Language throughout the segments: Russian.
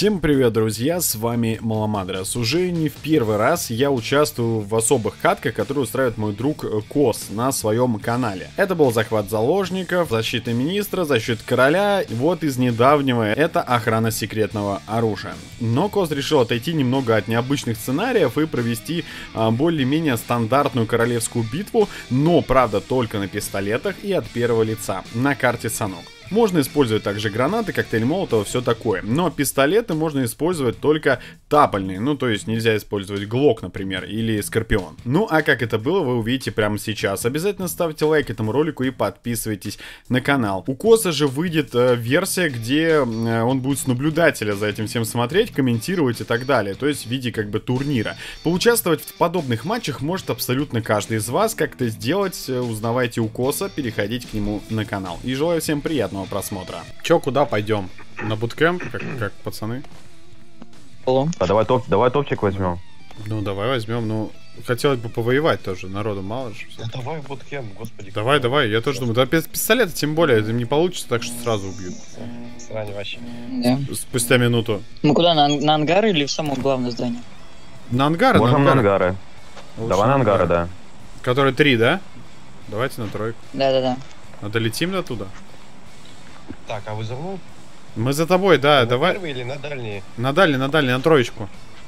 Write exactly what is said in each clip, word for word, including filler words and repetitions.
Всем привет, друзья, с вами Маламадрос. Уже не в первый раз я участвую в особых катках, которые устраивает мой друг Кос на своем канале. Это был захват заложников, защита министра, защита короля, и вот из недавнего это охрана секретного оружия. Но Кос решил отойти немного от необычных сценариев и провести а, более-менее стандартную королевскую битву, но правда только на пистолетах и от первого лица, на карте Санок. Можно использовать также гранаты, коктейль Молотова, все такое. Но пистолеты можно использовать только тапальные. Ну, то есть нельзя использовать Глок, например, или Скорпион. Ну, а как это было, вы увидите прямо сейчас. Обязательно ставьте лайк этому ролику и подписывайтесь на канал. У Коса же выйдет э, версия, где э, он будет с наблюдателя за этим всем смотреть, комментировать и так далее. То есть в виде как бы турнира. Поучаствовать в подобных матчах может абсолютно каждый из вас. Как это сделать, узнавайте у Коса, переходите к нему на канал. И желаю всем приятного просмотра. Чё, куда пойдем? На буткэмп, как, как пацаны? А давай, топ, давай топчик возьмем. Ну давай возьмем, ну хотелось бы повоевать тоже, народу мало же. Да давай в буткэмп, господи. Давай, давай, я тоже думаю, да без пистолета тем более, это не получится, так что сразу убьют. Срань вообще. Да. Спустя минуту. Мы куда, на, на ангары или в само главное здание? На ангары? Можем на на ангары. ангары. Давай на ангары, да. Который три, да? Давайте на тройку. Да-да-да. А долетим до туда? Так, а вы за мной? Мы за тобой, да, На давай. первые или на дальние? На дальний, на дальний, на троечку.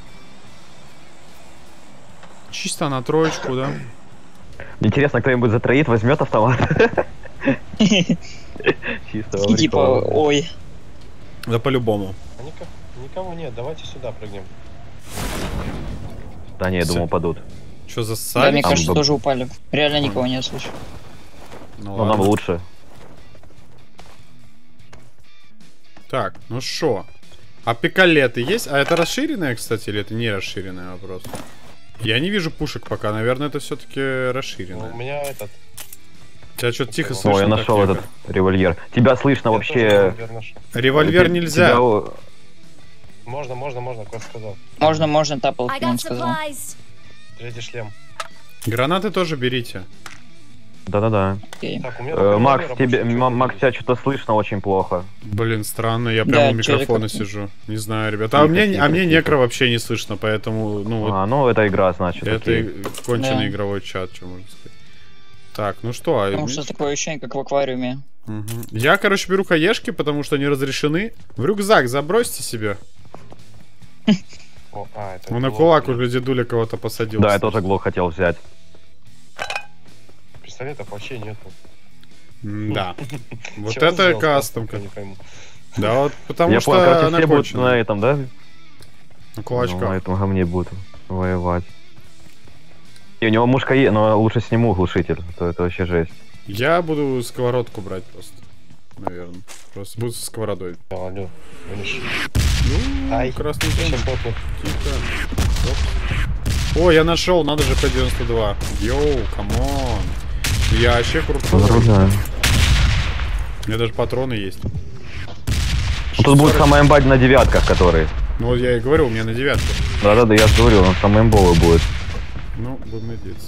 Чисто на троечку, да. Интересно, кто-нибудь затроит, возьмет автомат. Чисто. И типа, ой. Да по-любому. А никак, никого нет, давайте сюда прыгнем. Да не, я думал, падут. Что за Да, ссали? мне кажется, бы- тоже упали. Реально никого нет, слышь. Ну, Ну нам ладно. лучше. Так, ну шо? А пикалеты есть? А это расширенная, кстати, или это не расширенный вопрос? Я не вижу пушек пока, наверное, это все-таки Ну, расширенная. у меня этот... Тебя что-то тихо О, слышно. О, я так, нашел Егор? этот револьвер. Тебя слышно я вообще. тоже револьвер нашел. Револьвер Ты- нельзя. тебя- Можно, можно, можно, Кот сказал. Можно, можно, тапал, I он got сказал. supplies. Третий шлем. Гранаты тоже берите. Да-да-да. Окей. Так, у меня... Э, только Макс, револьвера тебе, больше ничего М- не Макс, есть. тебя что-то слышно очень плохо. Блин, странно, я Да, прямо у чё-то микрофона как-то. сижу. Не знаю, ребята. А Тихо, мне, тихо, а мне тихо. некро вообще не слышно, поэтому, ну, вот А, ну это игра, значит. это окей. и конченый Да. игровой чат, что можно сказать. Так, ну что, а... Потому что такое ощущение, как в аквариуме. Мгм. Я, короче, беру хаешки, потому что они разрешены. В рюкзак забросьте себе. О, а, это Он на было- кулак уже дедуля кого-то посадил. Да, я кстати. тоже глок хотел взять. Пистолетов вообще нету. Да. Вот Чего он это сделал, кастомка. я не пойму. Да, вот потому я что понял, короче, она все будут конченая. на этом, да? На Ну, кулачках. на этом говне будут воевать. И у него мушка есть, но лучше сниму глушитель, а то это вообще жесть. Я буду сковородку брать просто. Наверное. Просто буду со сковородой. Да, алло, вынешь. Ну, Ай, красный зачем зон. попу? Тихо. Оп. О, я нашел, надо же П девяносто два. Йоу, камон. Я вообще крутой. Разрушаю. У меня даже патроны есть. Тут будет самая имба на девятках, которые. Ну вот я и говорю, у меня на девятке. Да-да-да, я же говорю, он самый имбовый будет. Ну, будем надеяться.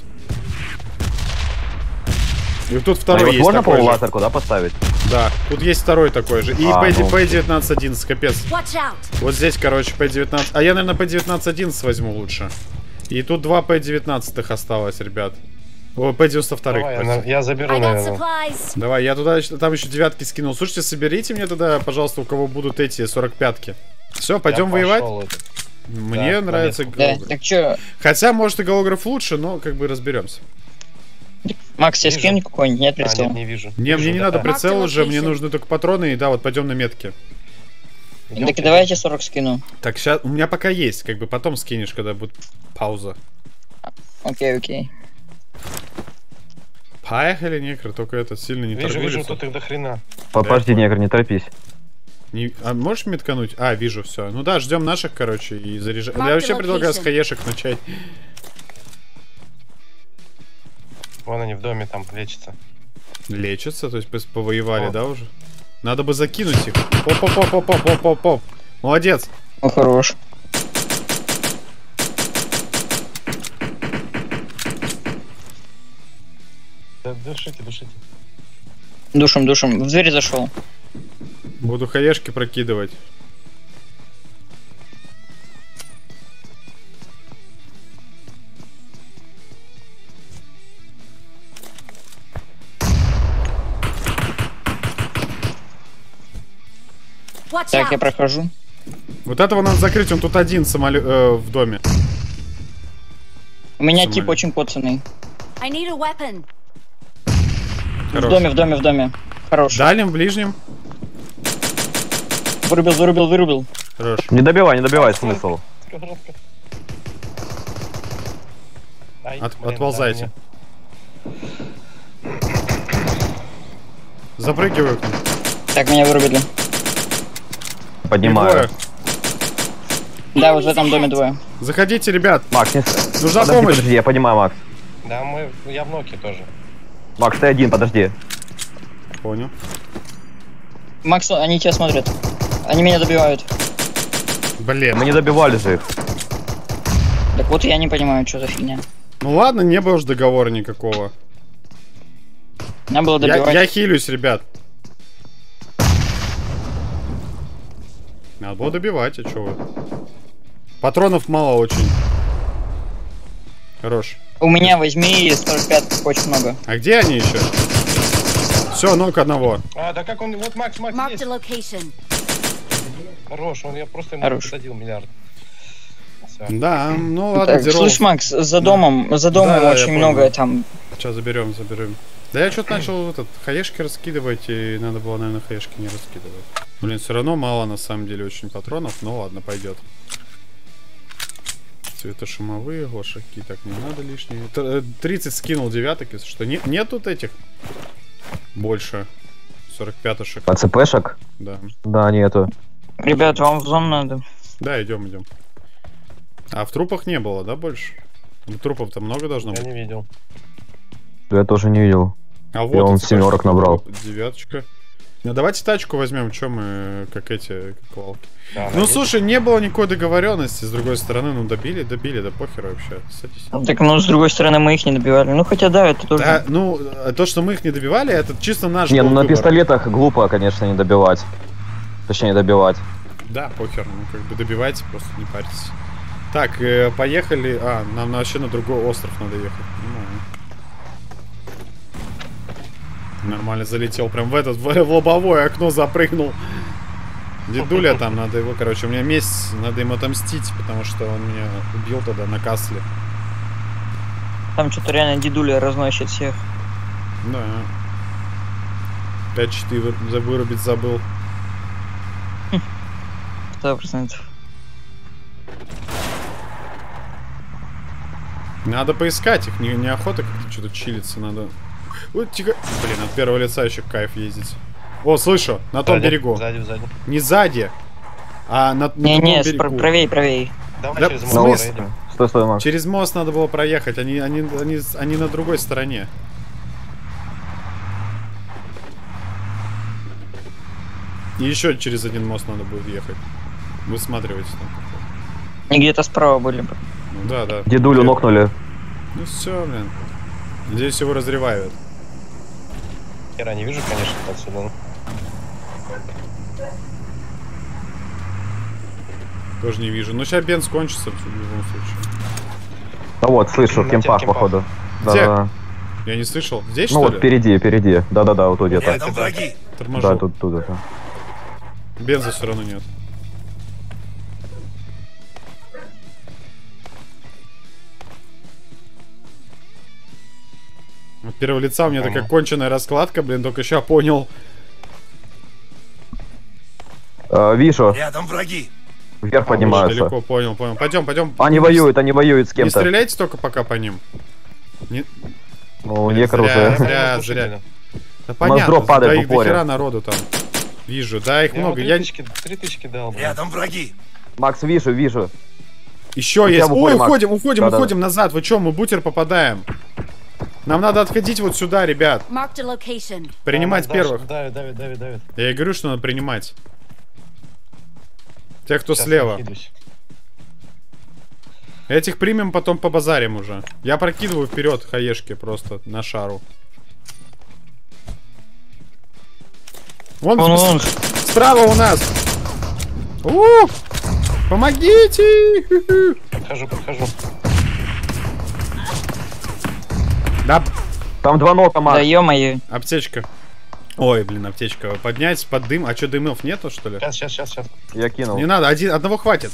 И вот тут А второй его есть можно такой же. полулазерку, да, поставить? Да, тут есть второй такой же. И А, П ну. девятнадцать одиннадцать, капец. Watch out. Вот здесь, короче, П девятнадцать. А я, наверное, П девятнадцать одиннадцать возьму лучше. И тут два П девятнадцать осталось, ребят. О, П девяносто два. Давай, я, на- я заберу, I got наверное. supplies. Давай, я туда, еще- там еще девятки скинул. Слушайте, соберите мне тогда, пожалуйста, у кого будут эти сорок пятки. Все, пойдем Я воевать? пошел это. Мне Да, нравится полез. Да, голограф. так чё, Хотя, может, и голограф лучше, но как бы разберемся. Макс, тебе Вижу. скинь какой-нибудь? Нет А, прицела? нет, не вижу. Не, Вижу, мне не да, надо да. прицел Mark the уже, мне location. нужны только патроны. И да, вот пойдем на метки. Идём Так к и давайте сорок скину. Так, сейчас, у меня пока есть, как бы потом скинешь, когда будет пауза. Окей, окей. Поехали, некры, только это сильно не Вижу, торгуется. вижу, тут их до хрена. Подожди, негр, не торопись. Не- А можешь меткануть? А, вижу, все. Ну да, ждем наших, короче, и заряжаем. Mark Я the вообще предлагаю с location. хаешек начать. Вон они в доме там лечатся. Лечатся, то есть пос- повоевали, О. да, уже? Надо бы закинуть их. Оп-оп-оп-оп-оп-оп-оп. Молодец. Ну, хорош. Да, душите, душите. Душим, душим. В дверь зашел. Буду хаешки прокидывать. Watch Так, я out! прохожу. Вот этого надо закрыть, он тут один самолет э, в доме. У меня Самолет. тип очень коцанный. I need a weapon. В Хорош. доме, в доме, в доме. Хорош. В дальнем, в ближнем. Вырубил, вырубил, вырубил. Хорош. Не добивай, не добивай, смысл. Сковородка. Ай, От- блин, отползайте. да, Запрыгиваю к ним. Так, меня вырубили. Поднимаю. Двое. Да, вот в этом доме двое. Заходите, ребят. Макс, не... Нужна подожди, помощь. подожди, я понимаю, Макс. мне. Да, мы, я в ноке тоже. Макс, ты один, подожди. Понял. Макс, они тебя смотрят. Они меня добивают. Блин. Мы не добивали же их. Так вот я не понимаю, что за фигня. Ну ладно, не было же договора никакого. Надо было Я, добивать. я хилюсь, ребят. Надо было добивать, а чё вы? Патронов мало очень. Хорош. У меня возьми сорок пять, очень много. А где они еще? Все, ног одного. А, да как он, вот Макс, Макс Marked есть. a location. Хорош, он, я просто ему Хорош. посадил миллиард. Всё. Да, ну ладно, Так, Зерол. слышь, Макс, за домом, за домом Да, да, я очень понял. много там. Сейчас заберем, заберем. Да я что-то начал этот хаешки раскидывать, и надо было, наверное, хаешки не раскидывать. Блин, все равно мало на самом деле очень патронов, но ладно, пойдет. Светошумовые, глушаки, так не надо лишние. Т- тридцать скинул девяток, если что. Не, нет тут этих? Больше. сорок пятушек. А ЦПшек? Да. Да, нету. Ребят, вам в зону надо. Да, идем, идем. А в трупах не было, да, больше? Ну, трупов-то много должно Я быть. не видел. Я тоже не видел. А вот Я вон и семерок набрал. Девяточка. Ну давайте тачку возьмем, чем мы как эти как волки. Да, Ну она слушай, не было никакой договоренности, с другой стороны, ну добили, добили, да похер вообще. Садись. Так, ну, с другой стороны, мы их не добивали. Ну, хотя да, это тоже. Да, ну, э, то, что мы их не добивали, это чисто наш Не, был ну на выбор. пистолетах глупо, конечно, не добивать. Точнее, добивать. Да, похер, ну как бы добивайте, просто не парьтесь. Так, э, поехали. А, нам на- вообще на другой остров надо ехать. Понимаю. Нормально залетел, прям в этот, в, в лобовое окно запрыгнул. Дедуля там, надо его, короче, у меня месть, надо ему отомстить, потому что он меня убил тогда на касле. Там что-то реально дедуля разносит всех. Да. пять четыре за вырубить забыл. Сто процентов. Надо поискать их, не, неохота как-то что-то чилиться, надо... Ой, тихо. Блин, от первого лица еще кайф ездить. О, слышу, на том Сзади, берегу. Сзади, сзади. Не сзади, а на, на Не-не, другом берегу. правее, правее. Давай Да через в мост смысле? проедем. Стой, стой, Макс. Через мост надо было проехать, они, они, они, они на другой стороне. И еще через один мост надо будет ехать. Высматривайте там. Они где-то справа были. Ну да, да. Дедулю Где- нокнули. Ну все, блин. Надеюсь, его разрывают. Хера не вижу, конечно, отсюда. Тоже не вижу. Но сейчас бенз кончится в любом случае. А вот, слышу, На в кемпах, тех кемпах. походу. Где? Да-да. Я не слышал. Здесь, Ну что вот ли? впереди, впереди. Да-да-да, вот тут где-то. Там враги. Торможу. Да, тут, тут это. Бенза все равно нет. От первого лица у меня Ага. такая конченая раскладка, блин, только сейчас понял. А, вижу, Рядом враги. вверх Уже поднимаются. далеко, понял, понял. Пойдем, пойдем. Они воюют, они воюют с Не кем-то. стреляйте только пока по ним. Не... Ну, Блин, некор зря, уже. зря, Слушай, зря. блин, Да понятно, дроп падает да в их упоре. дохера народу там. Вижу, да, их Я много. вот Я... три тысячи, три тысячи дал, блин. Рядом враги. Макс, вижу, вижу. Еще У тебя есть. в упоре, Ой, Макс. уходим, уходим, Да-да. уходим назад. Вы че, мы бутер попадаем. Нам надо отходить вот сюда, ребят. Marked a location. Принимать Да, первых. Давит, давит, давит, давит. Я и говорю, что надо принимать. Тех, кто Сейчас слева. накидываюсь. Этих примем, потом по базарим уже. Я прокидываю вперед хаешки просто на шару. Вон, Вон, вон. с- справа у нас. У! Помогите! Ху-ху. Подхожу, подхожу. Да, Там два нока, Да Макс. ё-моё. аптечка. Ой, блин, аптечка. Поднять под дым. А что, дымов нету, что ли? Сейчас, сейчас, сейчас, сейчас. Я кинул. Не надо, один, одного хватит.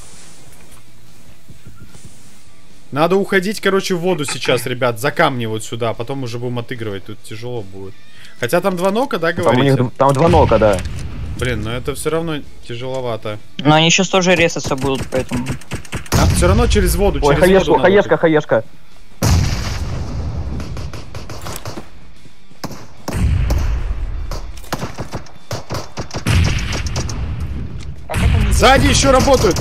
Надо уходить, короче, в воду сейчас, ребят. За камни вот сюда, а потом уже будем отыгрывать. Тут тяжело будет. Хотя там два нока, да, Там, у говорите? них, там два нока, да. Блин, но это все равно тяжеловато. Но они сейчас тоже резаться будут, поэтому... А, все равно через воду, Ой, через хаешка, воду надо. хаешка, хаешка. А как они... Сзади еще работают.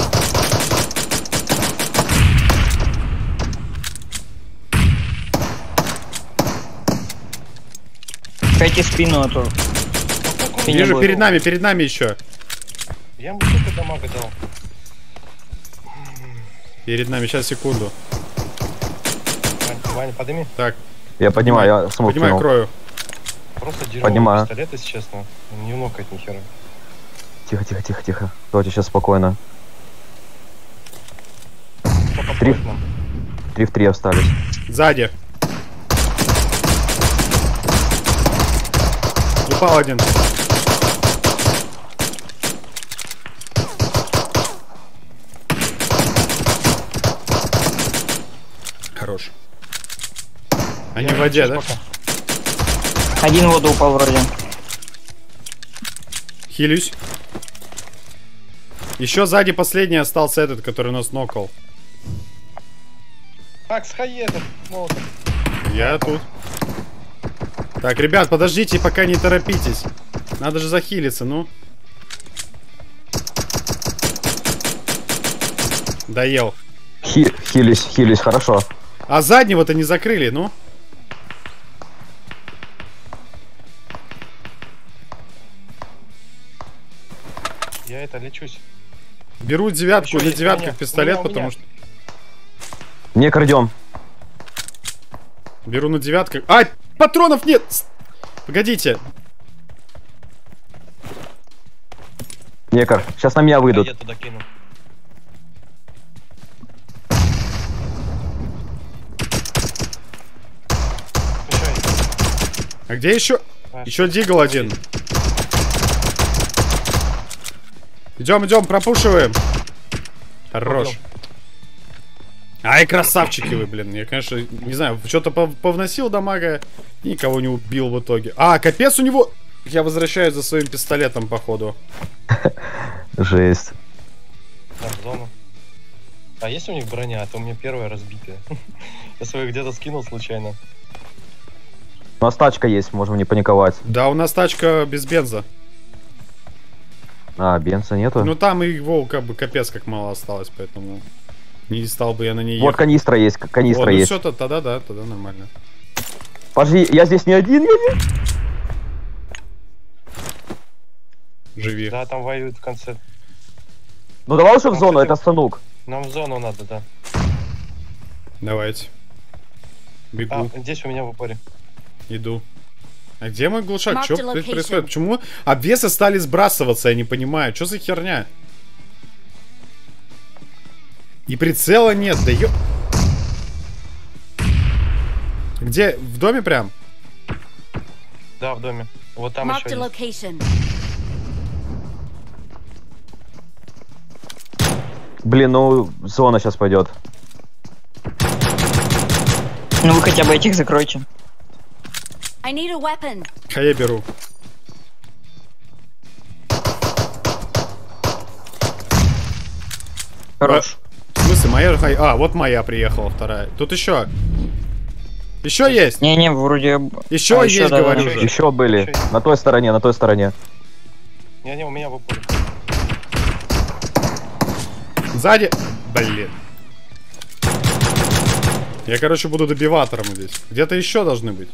Дайте спину, а то... Фигня Вижу, будет. перед нами, перед нами еще. Я ему столько дамага дал. Перед нами, сейчас, секунду. Вань, Ваня, подними. Так, Я поднимаю, я смог поднимай кинул. крою. Просто дерьмо Поднимаю. пистолет, если честно. Не нокает ни хера. Тихо, тихо, тихо, тихо. Давайте сейчас спокойно. Кто подходит нам? Три в три остались. Сзади. Упал один. Хорош. Они Я в воде, сейчас да? пока. Один в воду упал вроде. Хилюсь. Еще сзади последний остался этот, который нас нокал. Так, с хаедом. Молотов. Я тут. Так, ребят, подождите, пока не торопитесь. Надо же захилиться, ну. Доел. Хи хились, хились, хорошо. А заднего-то не закрыли, ну. Я это лечусь. Беру девятку Еще или есть у девятка меня, в пистолет, у меня, у потому меня. что... Не крадем. Беру на девятках. А, патронов нет! С- Погодите. Некор, сейчас на меня выйдут. Я туда кину. Еще есть. А где еще? А, Еще дигл один. Идем, идем, пропушиваем. Хорош. Ай, красавчики вы, блин. Я, конечно, не знаю, что-то пов- повносил дамага, и никого не убил в итоге. А, капец у него... Я возвращаюсь за своим пистолетом, походу. Жесть. Там в зону. А есть у них броня? А то у меня первая разбитая. Я свою где-то скинул случайно. У нас тачка есть, можем не паниковать. Да, у нас тачка без бенза. А, бенза нету? Ну там и его как бы капец как мало осталось, поэтому не стал бы я на ней Вот ехать. канистра есть, к- канистра Вот, ну есть. все, то, тогда да, тогда нормально. Подожди, я здесь не один, я не... Живи. Да, там воюют в конце. Ну давай уже в Там, зону, кстати, это станук. Нам в зону надо, да. Давайте. Бегу, А, здесь у меня в упоре. иду. А где мой глушак? Mark Что the location. происходит? Почему обвесы стали сбрасываться, я не понимаю. Что за херня? И прицела нет, да ё... Где? В доме прям? Да, в доме. Вот там Marked еще a есть. location. Блин, ну зона сейчас пойдет. Ну вы хотя бы этих закройте. I need a weapon. А я беру. Хорош. В смысле, моя же... А, вот моя приехала, вторая. Тут еще. Еще есть. Не-не, вроде... Еще А, есть, еще, да, говорю да. же. Еще были. Еще есть. На той стороне, на той стороне. Не-не, у меня в упоре. Сзади. Блин. Я, короче, буду добиватором здесь. Где-то еще должны быть.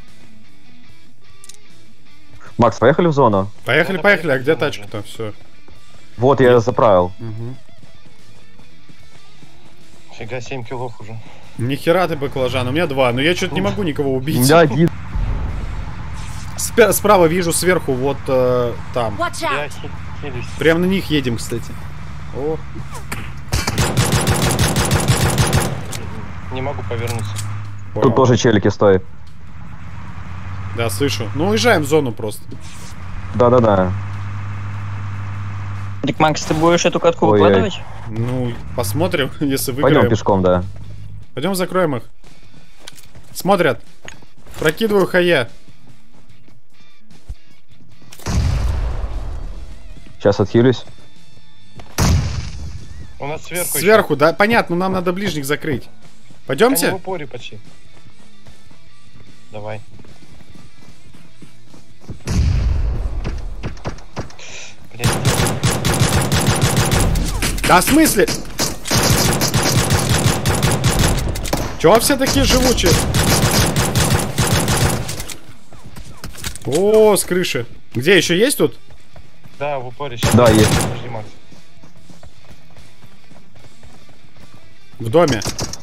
Макс, поехали в зону? Поехали, Ну, поехали. А где поехали, тачка-то? Все. Вот, я заправил. Фига, семь киллов уже. Нихера ты, баклажан. У меня два. Но я что-то не могу никого У убить. меня один. Спя- Справа вижу, сверху, вот э, там. Watch Я out. хи- хилюсь. Прям на них едем, кстати. О, Не могу повернуться. понял. Тут тоже челики стоят. Да, слышу. Ну, уезжаем в зону просто. Да-да-да. Так, Макс, ты будешь эту катку Ой-ой. выкладывать? Ну, посмотрим, если Пойдем выиграем. пешком, да. Пойдем закроем их. Смотрят. Прокидываю хае. Сейчас отхилюсь. У нас сверху еще. Сверху, да? Понятно, нам надо ближних закрыть. Они в Пойдемте? упоре почти. Давай. Блядь, Да, в смысле? Чего все такие живучие? О, с крыши. Где еще есть тут? да, в упоре сейчас. Да, есть. Подожди, Макс. В доме.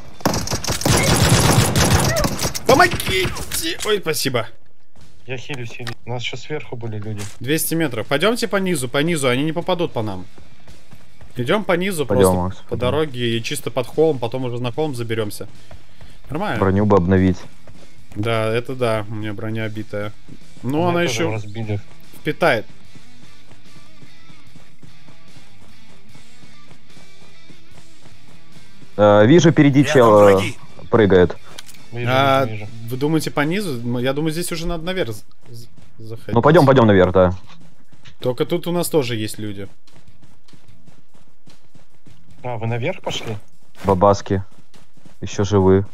Помогите! Ой, спасибо. Я хилюсь, хилюсь. У нас еще сверху были люди. двести метров. Пойдемте по низу, по низу, они не попадут по нам. Идем по низу, Пойдем, просто Макс, по пойдем. дороге и чисто под холм, потом уже на холм заберемся. Нормально. Броню бы обновить. Да, это да, у меня броня обитая. Ну, Меня она тоже еще разбили. впитает. Э, вижу, впереди чел э, прыгает. Вижу, А, вижу, вижу. вы думаете по низу? Я думаю, здесь уже надо наверх з- з- заходить. Ну пойдем, пойдем наверх, да. Только тут у нас тоже есть люди. А, вы наверх пошли? Бабаски. Еще живы.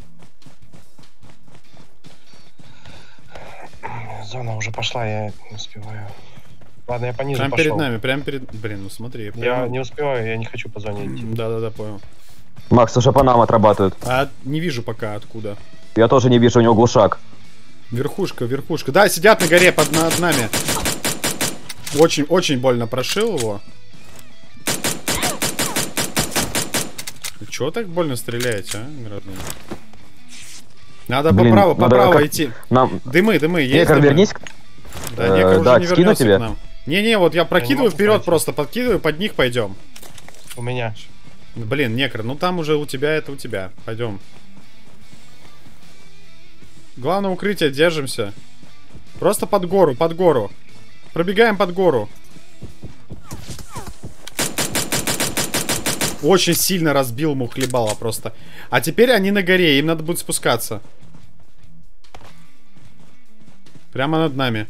Зона уже пошла, я не успеваю. Ладно, я пониже Прям пошел. перед нами, прям перед... Блин, ну смотри. Я прям- не успеваю, я не хочу по зоне идти. Да-да-да, понял. Макс уже по нам отрабатывают. А не вижу пока откуда. Я тоже не вижу, у него глушак. Верхушка, верхушка. Да, сидят на горе под над нами. Очень, очень больно прошил его. Чего так больно стреляете, а, граждане? Надо Блин, поправо, надо поправо как- идти. Нам... Дымы, дымы, есть Некор, дымы? вернись. Да, Э, некор уже да, не скину вернется тебе? к нам. Не-не, вот я прокидываю могу вперед пройти. просто, подкидываю, под них пойдем. У меня. Блин, некр, ну там уже у тебя, это у тебя. Пойдем. Главное укрытие, держимся. Просто под гору, под гору. Пробегаем под гору. Очень сильно разбил мухлебала просто. А теперь они на горе, им надо будет спускаться. Прямо над нами.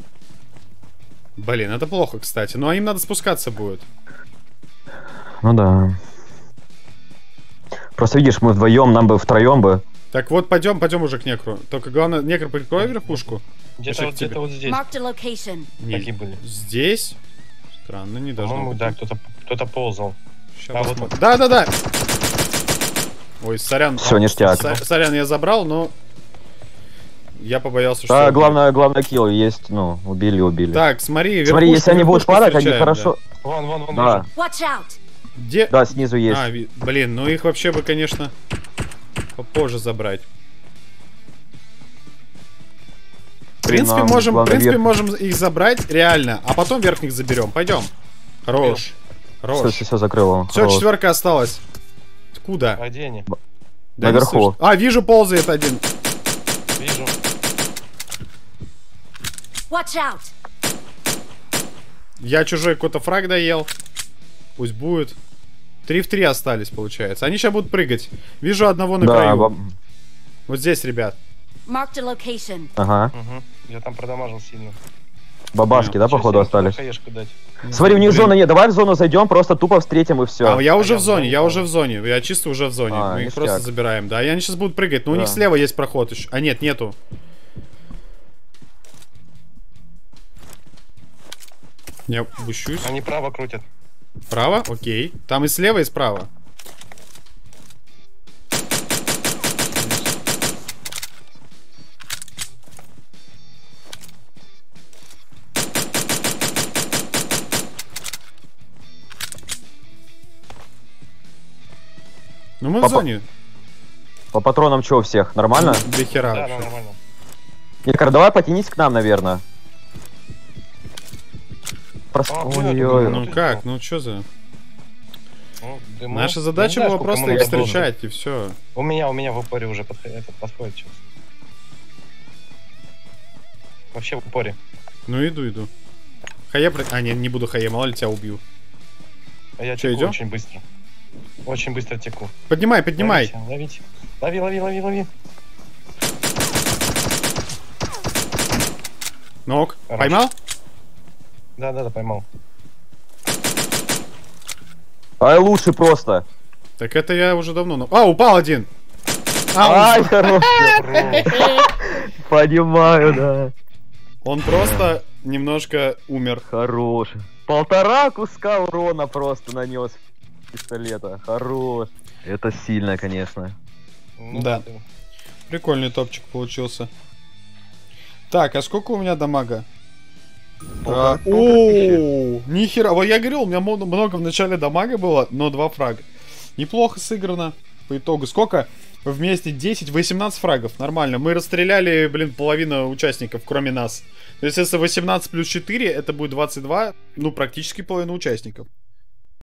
Блин, это плохо, кстати. Ну а им надо спускаться будет. Ну да. Просто видишь, мы вдвоем, нам бы втроем бы. Так вот, пойдем, пойдем уже к некру. Только главное, некр, прикрой верхушку. Где-то Ближе вот, к тебе. где-то вот здесь. Marked a location. Не, Такие были. здесь? Странно, не должно По-моему, быть. да, кто-то кто-то ползал. Щас А, вот посмотрим. Да, да, да. Ой, сорян. Всё, А, ништяк. со- Сорян, я забрал, но я побоялся, что... Да, главное, главное килл есть. Ну, убили, убили. Так, смотри, Смотри, верхушку- если они будут верхушку падать, они встречаем, хорошо. Вон, вон, вон. Да, вижу. Watch out! да. Где? да, снизу есть. А, ви- блин, ну их вообще бы, конечно, попозже забрать. В Блин, принципе, нам можем, в главное принципе, верх- можем их забрать, реально, а потом верхних заберем. Пойдем. Хорош. Все, Хорош. все, все закрыло. Все, Хорош. четверка осталась. Куда? А где они? Да не Наверху. слышу. А, вижу, ползает один. Вижу. Watch out! Я чужой какой-то фраг доел. Пусть будет. Три в три остались, получается. Они сейчас будут прыгать. Вижу одного на Да, краю. баб- Вот здесь, ребят. Marked a location. ага. Угу. Я там продамажил сильно. Бабашки, да, Сейчас походу я остались. хаешку дать. Смотри, у них Блин. зона нет. Давай в зону зайдем, просто тупо встретим и все. А, я уже я в в зоне, зоне, я да. уже в зоне. Я чисто уже в зоне. А, Мы их ништяк. просто забираем. Да, и они сейчас будут прыгать. Но у них Да. слева есть проход еще. А нет, нету. Я бущусь. Они право крутят. Право? Окей. Там и слева, и справа. Ну мы в Папа- зоне. По патронам что у всех? Нормально? До хера Да, вообще. да, нормально. Некор, давай потянись к нам, наверное. Просто... А, блин, Ой-ой-ой. Ну как? Ну что за... Ну, дыму. Наша Я задача не знаю, была сколько просто мы их надо было. встречать, и все. У меня, у меня в упоре уже подходит, этот подходит сейчас. Вообще в упоре. Ну иду, иду. Хае... при- А, не, не буду хае, мало ли тебя убью. А я Чё, теку идём? очень быстро. Очень быстро теку. Поднимай, поднимай. Ловите, ловите. Лови, лови, лови, лови. Ног. Хорош. Поймал? Да, да, да, поймал. Ай, лучше просто. Так это я уже давно... на- А, упал один. А, Ай, хорош. Понимаю, да. он, он просто немножко умер. Хорош. Полтора куска урона просто нанес пистолета. Хорош. Это сильно, конечно. Ну, Да. ты- Прикольный топчик получился. Так, а сколько у меня дамага? Полтора- А, полтора О, нихера. Вот я говорил, у меня мо- много в начале дамага было, но два фрага. Неплохо сыграно по итогу. Сколько? Вместе десять, восемнадцать фрагов. Нормально. Мы расстреляли, блин, половину участников, кроме нас. То есть, если восемнадцать плюс четыре, это будет двадцать два. Ну, практически половина участников.